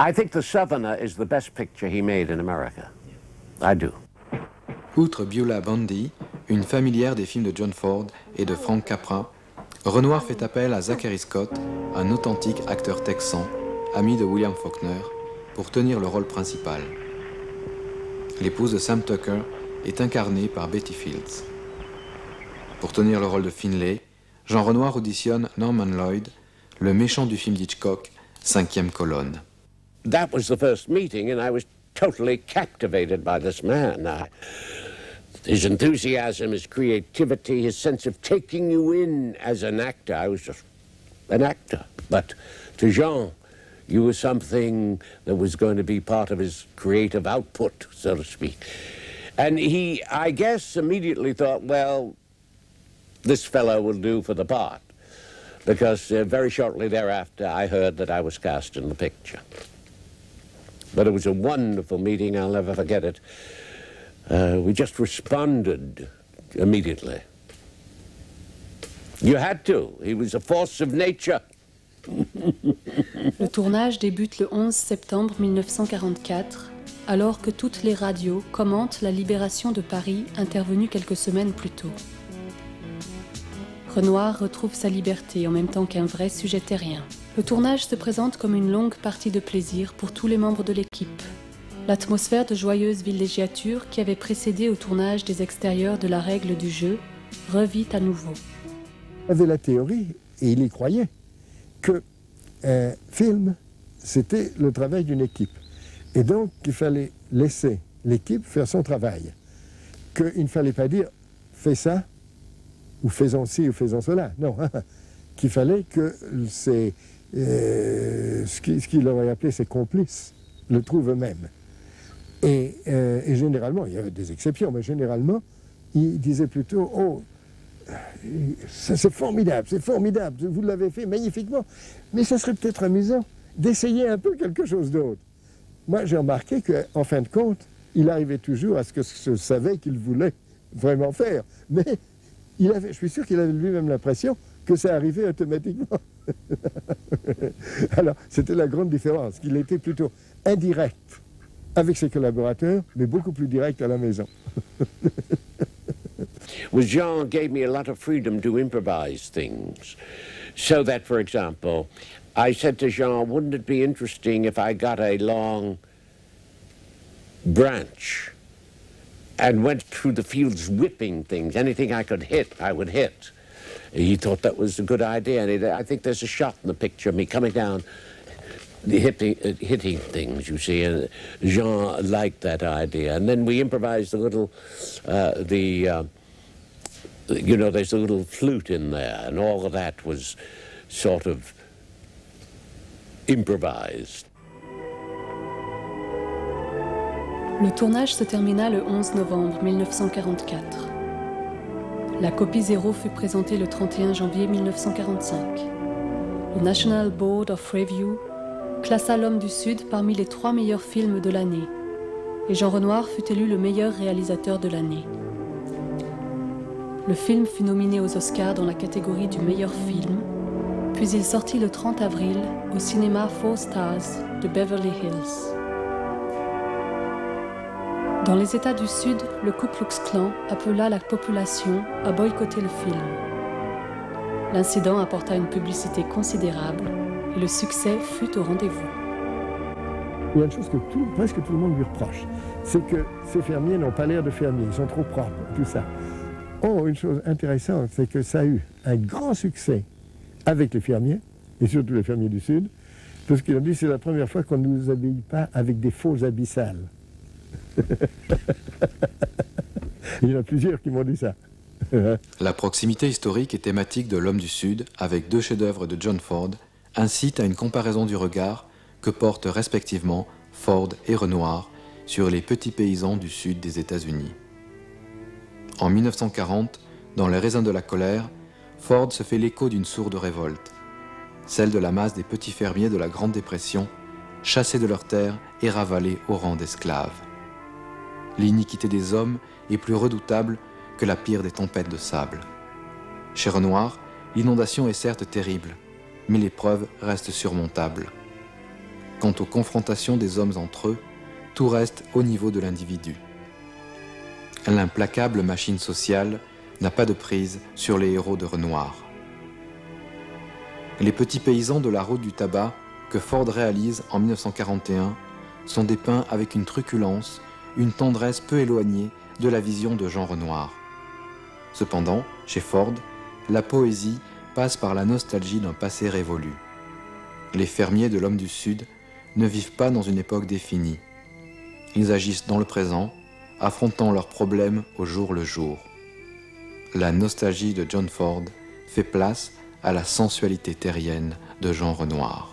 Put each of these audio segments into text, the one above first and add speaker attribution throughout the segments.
Speaker 1: I think The Southerner is the best picture he made in America. I do.
Speaker 2: Outre Beulah Bondi, une familière des films de John Ford et de Frank Capra, Renoir fait appel à Zachary Scott, un authentique acteur texan, ami de William Faulkner, pour tenir le rôle principal. L'épouse de Sam Tucker est incarnée par Betty Fields. Pour tenir le rôle de Finlay, Jean Renoir auditionne Norman Lloyd, le méchant du film d'Hitchcock, Cinquième colonne.
Speaker 1: That was the first meeting, and I was totally captivated by this man. His enthusiasm, his creativity, his sense of taking you in as an actor. I was just an actor. But to Jean, you were something that was going to be part of his creative output, so to speak. And he, I guess, immediately thought, well, this fellow will do for the part. Because very shortly thereafter, I heard that I was cast in the picture. But it was a wonderful meeting, I'll never forget it. We just responded immediately. You had to. He was a force of nature.
Speaker 3: Le tournage débute le 11 septembre 1944, alors que toutes les radios commentent la libération de Paris intervenue quelques semaines plus tôt. Renoir retrouve sa liberté en même temps qu'un vrai sujet terrien. Le tournage se présente comme une longue partie de plaisir pour tous les membres de l'équipe. L'atmosphère de joyeuse villégiature qui avait précédé au tournage des extérieurs de la règle du jeu revit à nouveau.
Speaker 4: Il avait la théorie, et il y croyait, que un film, c'était le travail d'une équipe. Et donc, il fallait laisser l'équipe faire son travail. Qu'il ne fallait pas dire « fais ça » ou « faisons ci » ou « faisons cela ». Non, qu'il fallait que ce qu'il aurait appelé ses complices le trouvent eux-mêmes. Et généralement, il y avait des exceptions, mais généralement, il disait plutôt « oh, c'est formidable, vous l'avez fait magnifiquement, mais ça serait peut-être amusant d'essayer un peu quelque chose d'autre. » Moi, j'ai remarqué qu'en fin de compte, il arrivait toujours à ce que je savais qu'il voulait vraiment faire, mais je suis sûr qu'il avait lui-même l'impression que ça arrivait automatiquement. Alors, c'était la grande différence, qu'il était plutôt indirect avec ses collaborateurs, mais beaucoup plus direct à la maison.
Speaker 1: Well, Jean gave me a lot of freedom to improvise things. So that, for example, I said to Jean, wouldn't it be interesting if I got a long branch and went through the fields whipping things? Anything I could hit, I would hit. He thought that was a good idea, and I think there's a shot in the picture of me coming down, hitting things, you see, and Jean liked that idea. And then we improvised a little, you know, there's a little flute in there, and all of that was sort of improvised.
Speaker 3: Le tournage se termina le 11 novembre 1944. La copie zéro fut présentée le 31 janvier 1945. Le National Board of Review classa L'Homme du Sud parmi les 3 meilleurs films de l'année, et Jean Renoir fut élu le meilleur réalisateur de l'année. Le film fut nominé aux Oscars dans la catégorie du meilleur film, puis il sortit le 30 avril au cinéma Four Stars de Beverly Hills. Dans les États du Sud, le Ku Klux Klan appela la population à boycotter le film. L'incident apporta une publicité considérable et le succès fut au rendez-vous.
Speaker 4: Il y a une chose que presque tout le monde lui reproche, c'est que ces fermiers n'ont pas l'air de fermiers, ils sont trop propres, tout ça. Oh, une chose intéressante, c'est que ça a eu un grand succès avec les fermiers, et surtout les fermiers du Sud, parce qu'ils ont dit que c'est la première fois qu'on ne nous habille pas avec des faux abyssales. Il y en a plusieurs qui m'ont dit ça.
Speaker 2: La proximité historique et thématique de L'Homme du Sud, avec 2 chefs-d'œuvre de John Ford, incite à une comparaison du regard que portent respectivement Ford et Renoir sur les petits paysans du sud des États-Unis. En 1940, dans Les raisins de la colère, Ford se fait l'écho d'une sourde révolte, celle de la masse des petits fermiers de la Grande Dépression, chassés de leurs terres et ravalés au rang d'esclaves. L'iniquité des hommes est plus redoutable que la pire des tempêtes de sable. Chez Renoir, l'inondation est certes terrible, mais l'épreuve reste surmontable. quant aux confrontations des hommes entre eux, tout reste au niveau de l'individu. L'implacable machine sociale n'a pas de prise sur les héros de Renoir. Les petits paysans de la route du tabac que Ford réalise en 1941 sont dépeints avec une truculence, une tendresse peu éloignée de la vision de Jean Renoir. Cependant, chez Ford, la poésie passe par la nostalgie d'un passé révolu. Les fermiers de l'Homme du Sud ne vivent pas dans une époque définie. Ils agissent dans le présent, affrontant leurs problèmes au jour le jour. La nostalgie de John Ford fait place à la sensualité terrienne de Jean Renoir.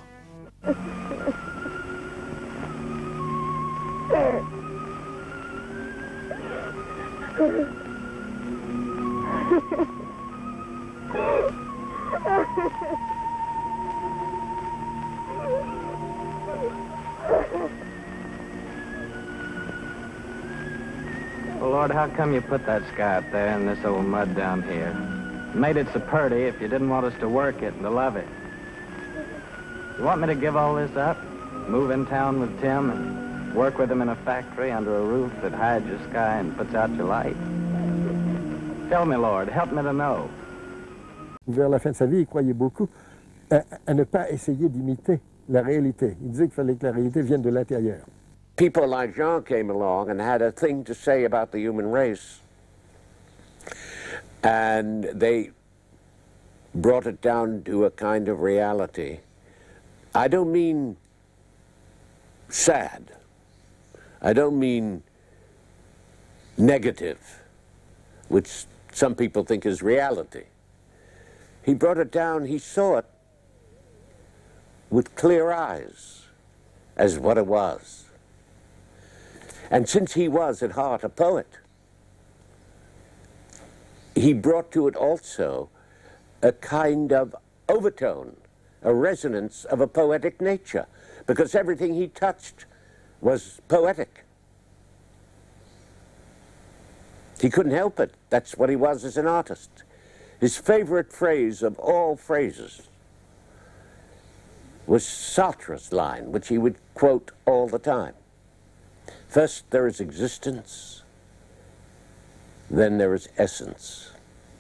Speaker 5: Well, Lord, how come you put that sky up there and this old mud down here? Made it so pretty if you didn't want us to work it and to love it. You want me to give all this up? Move in town with Tim and work with him in a factory under a roof that hides your sky and puts out your light? Tell me, Lord, help me to know.
Speaker 4: Vers la fin de sa vie, il croyait beaucoup à ne pas essayer d'imiter la réalité. Il disait qu'il fallait que la réalité vienne de l'intérieur.
Speaker 1: People like Jean came along and had a thing to say about the human race. And they brought it down to a kind of reality. I don't mean sad. I don't mean negative, which some people think is reality. He brought it down, he saw it with clear eyes as what it was. And since he was at heart a poet, he brought to it also a kind of overtone, a resonance of a poetic nature, because everything he touched was poetic. He couldn't help it. That's what he was as an artist. His favorite phrase of all phrases was Sartre's line, which he would quote all the time. First there is existence, then there is essence.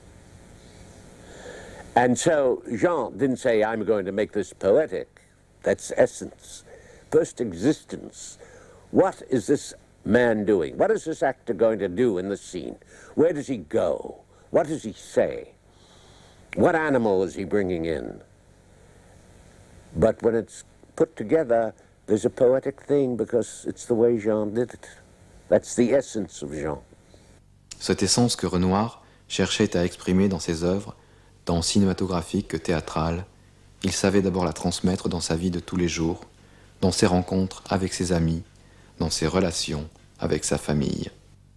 Speaker 1: And so Jean didn't say, I'm going to make this poetic. That's essence. First existence. What is this man doing? What is this actor going to do in the scene? Where does he go? What does he say? What animal is he bringing in? But when it's put together, there's a poetic thing because it's the way Jean did it. That's the essence of Jean.
Speaker 2: Cette essence que Renoir cherchait à exprimer dans ses œuvres, tant cinématographiques que théâtrales, il savait d'abord la transmettre dans sa vie de tous les jours, dans ses rencontres avec ses amis, dans ses relations avec sa famille.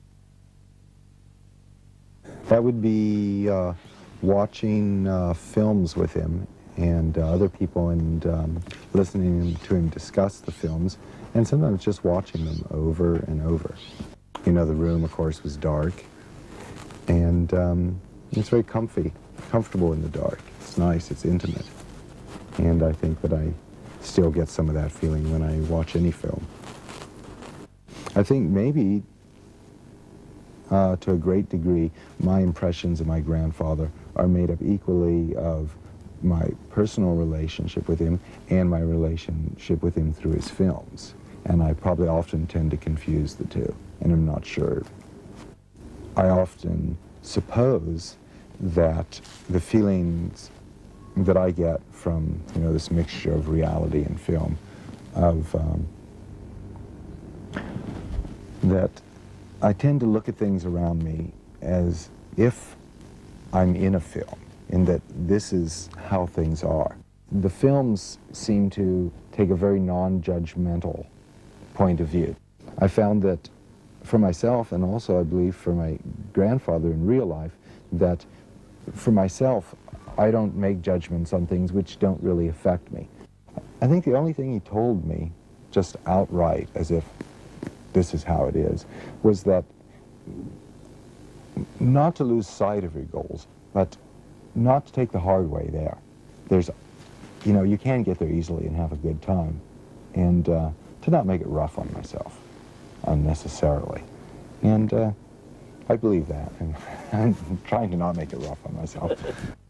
Speaker 6: That would be watching films with him and other people and listening to him discuss the films and sometimes just watching them over and over. You know, the room, of course, was dark and it's very comfortable in the dark. It's nice, it's intimate. And I think that I still get some of that feeling when I watch any film. I think maybe, to a great degree, my impressions of my grandfather are made up equally of my personal relationship with him and my relationship with him through his films. And I probably often tend to confuse the two, and I'm not sure. I often suppose that the feelings that I get from, you know, this mixture of reality and film, of that I tend to look at things around me as if I'm in a film, in that this is how things are. The films seem to take a very non-judgmental point of view. I found that for myself, and also I believe for my grandfather in real life, that for myself, I don't make judgments on things which don't really affect me. I think the only thing he told me, just outright, as if this is how it is, was that not to lose sight of your goals, but not to take the hard way there. There's, you know, you can get there easily and have a good time, and to not make it rough on myself unnecessarily. And I believe that, and I'm trying to not make it rough on myself.